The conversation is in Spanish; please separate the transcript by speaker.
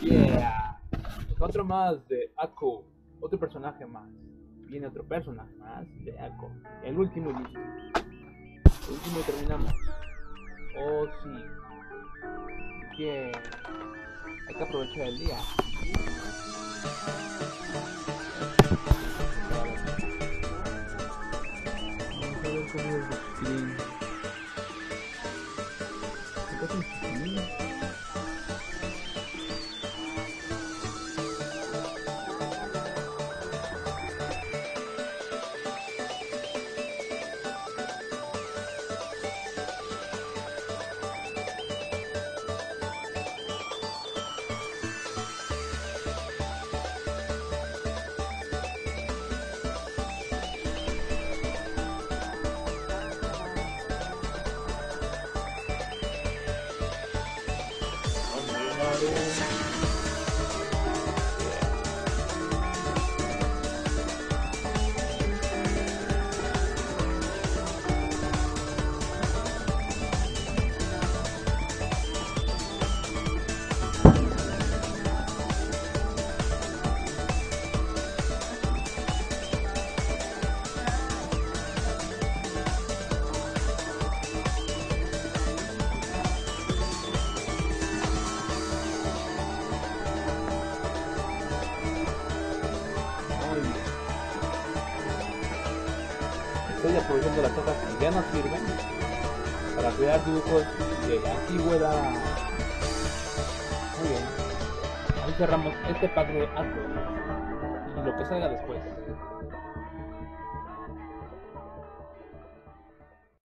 Speaker 1: Yeah. Otro más de Akko. Otro personaje más. Viene otro personaje más de Akko. El último y listo. El último y terminamos. Oh sí. Yeah. Hay que aprovechar el día. Vamos a ver cómo es el screen. ¿Qué pasa en screen? Estoy aprovechando las hojas que ya no sirven para crear dibujos de antigüedad. Muy bien. Ahí cerramos este pack de Akko y lo que salga después.